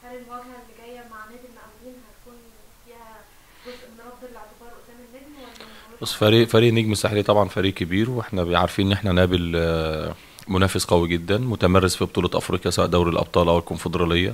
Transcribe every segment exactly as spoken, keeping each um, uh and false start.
هل المواجهة اللي جاية مع نادي المقاولين هتكون فيها جزء من رد الاعتبار قدام النجم ولا ملوش بص، علاقة؟ فريق فريق النجم الساحلي طبعا فريق كبير، واحنا عارفين ان احنا نقابل آه، منافس قوي جدا متمرس في بطولة افريقيا سواء دوري الابطال او الكونفدرالية،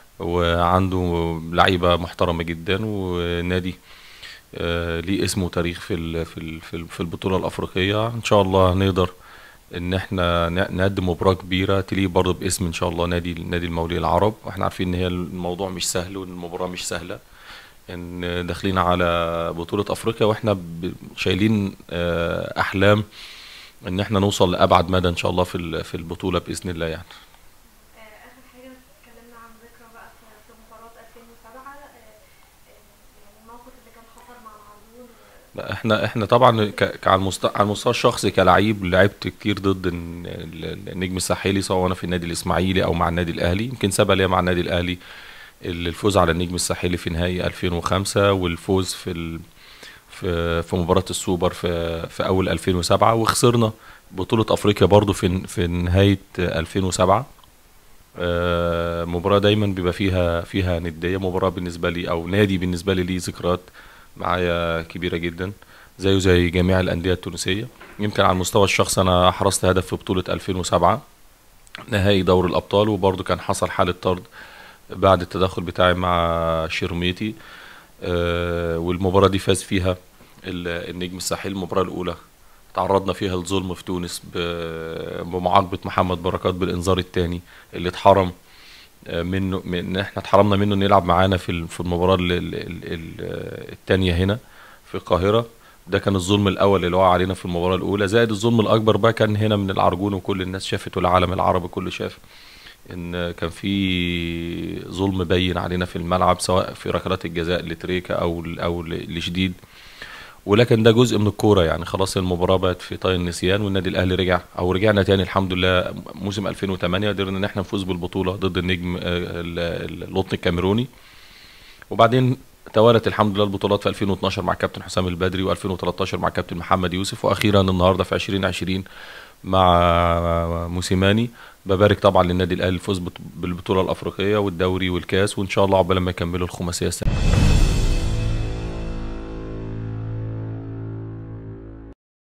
وعنده لعيبة محترمة جدا، ونادي آه، ليه اسم وتاريخ في ال- في ال- في ال- في البطولة الافريقية. ان شاء الله نقدر ان احنا ن- نقدم مباراة كبيرة تليق برضه باسم ان شاء الله نادي نادي المقاولين العرب. واحنا عارفين ان هي الموضوع مش سهل وان المباراة مش سهلة، ان داخلين على بطولة افريقيا واحنا ب- شايلين آه، احلام ان احنا نوصل لابعد مدى ان شاء الله في ال- في البطولة باذن الله يعني. آه، آخر حاجة اتكلمنا عن ذكرى بقى في في مباراة ألفين وسبعة، آه، آه، يعني الموقف اللي كان حصل مع العرجون. لا، احنا احنا طبعا ك- ك- على المستوى على المستوى الشخصي كلاعب لعبت كتير ضد الن- ال- النجم الساحلي، سواء انا في النادي الاسماعيلي او مع النادي الاهلي. يمكن سبق ليا مع النادي الاهلي الفوز على النجم الساحلي في نهائي ألفين وخمسة، والفوز في ال... في في مباراة السوبر في في اول ألفين وسبعة، وخسرنا بطولة افريقيا برضو في في نهاية ألفين وسبعة. آه، مباراة دايما بيبقى فيها فيها ندية. مباراة بالنسبة لي او نادي بالنسبة لي ليه ذكريات معايا كبيرة جدا، زيه زي جميع الأندية التونسية. يمكن على المستوى الشخصي أنا حرزت هدف في بطولة ألفين وسبعة نهائي دوري الأبطال، وبرضه كان حصل حالة طرد بعد التدخل بتاعي مع شيرميتي. آه، والمباراة دي فاز فيها ال- النجم الساحلي. المباراة الأولى تعرضنا فيها لظلم في تونس ب- بمعاقبة محمد بركات بالإنذار الثاني اللي اتحرم آه، منه، من إن احنا اتحرمنا منه انه يلعب معانا في ال- في المباراة ال- ال- ال- ال- التانية هنا في القاهرة. ده كان الظلم الأول اللي وقع علينا في المباراة الأولى، زائد الظلم الأكبر بقى كان هنا من العرجون، وكل الناس شافت والعالم العربي كله شاف ان كان في ظلم باين علينا في الملعب، سواء في ركلات الجزاء لتريكا او او لشديد. ولكن ده جزء من الكوره يعني، خلاص المباراه بقت في طي النسيان، والنادي الاهلي رجع او رجعنا تاني الحمد لله. موسم ألفين وثمانية قدرنا ان احنا نفوز بالبطوله ضد النجم آه، ال- ال- القطن الكاميروني. وبعدين توالت الحمد لله البطولات في ألفين واثناشر مع كابتن حسام البدري، و2013 مع كابتن محمد يوسف، واخيرا النهارده في ألفين وعشرين مع موسيماني. ببارك طبعا للنادي الاهلي الفوز بط- بالبطوله الافريقيه والدوري والكاس، وان شاء الله عقبال ما يكملوا الخماسيه السنه.